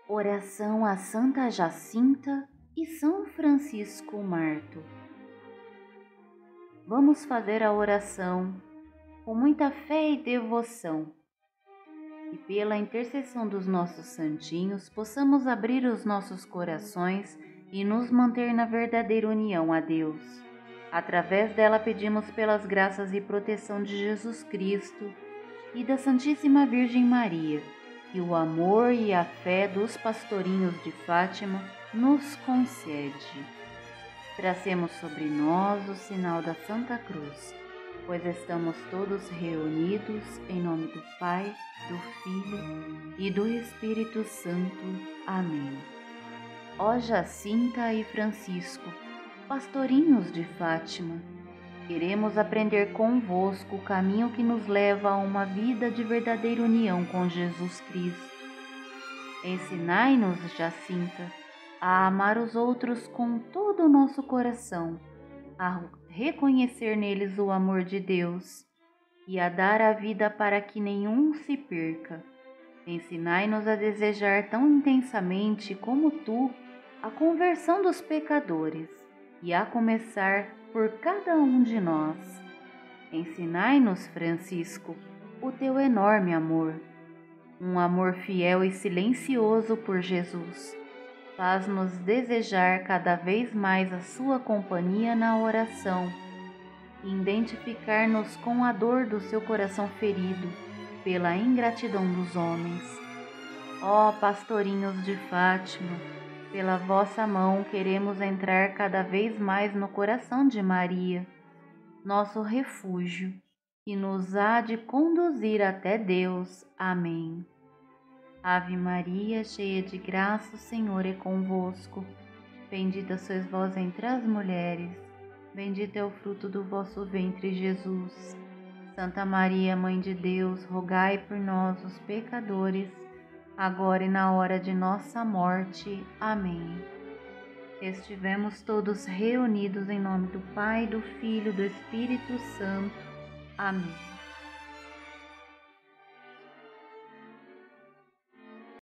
Oração a Santa Jacinta e São Francisco Marto. Vamos fazer a oração com muita fé e devoção, e pela intercessão dos nossos santinhos possamos abrir os nossos corações e nos manter na verdadeira união a Deus. Através dela pedimos pelas graças e proteção de Jesus Cristo e da Santíssima Virgem Maria, que o amor e a fé dos pastorinhos de Fátima nos concede. Tracemos sobre nós o sinal da Santa Cruz, pois estamos todos reunidos em nome do Pai, do Filho e do Espírito Santo. Amém. Ó Jacinta e Francisco, pastorinhos de Fátima, queremos aprender convosco o caminho que nos leva a uma vida de verdadeira união com Jesus Cristo. Ensinai-nos, Jacinta, a amar os outros com todo o nosso coração, a reconhecer neles o amor de Deus e a dar a vida para que nenhum se perca. Ensinai-nos a desejar tão intensamente como tu a conversão dos pecadores e a começar por cada um de nós. Ensinai-nos, Francisco, o teu enorme amor, um amor fiel e silencioso por Jesus. Faz-nos desejar cada vez mais a sua companhia na oração e identificar-nos com a dor do seu coração ferido pela ingratidão dos homens. Ó pastorinhos de Fátima, pela vossa mão queremos entrar cada vez mais no coração de Maria, nosso refúgio, que nos há de conduzir até Deus. Amém. Ave Maria, cheia de graça, o Senhor é convosco. Bendita sois vós entre as mulheres, bendito é o fruto do vosso ventre, Jesus. Santa Maria, Mãe de Deus, rogai por nós, os pecadores, agora e na hora de nossa morte. Amém. Estivemos todos reunidos em nome do Pai, do Filho e do Espírito Santo. Amém.